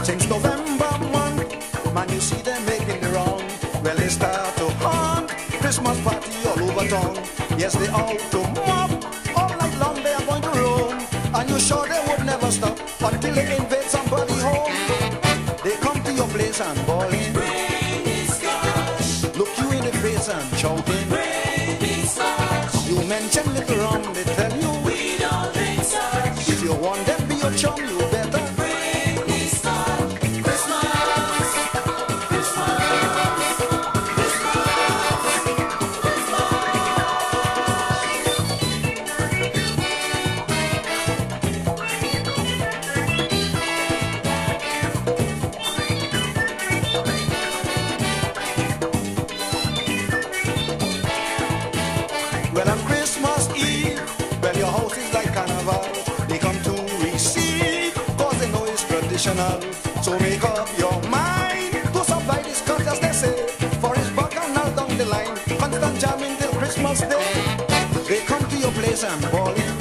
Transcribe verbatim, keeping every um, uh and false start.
Since November month, man, you see them making the round. Well, they start to hunt, Christmas party all over town. Yes, they out to mob, all night long they are going to roam. And you sure they would never stop until they invade somebody home. They come to your place and bawling, bring me scotch. Look you in the face and shouting, bring me scotch. You mention little rum, they tell you, we don't drink such. if you want them be your chum, you better bring me scotch. Christmas, Christmas, Christmas, Well, on Christmas Eve, well, your house is like carnival. They come to receive, cause they know it's traditional. So make up your mind to supply this cut, as they say. For it's bacchanal down the line, constant jamming till Christmas Day. They come to your place and bawling,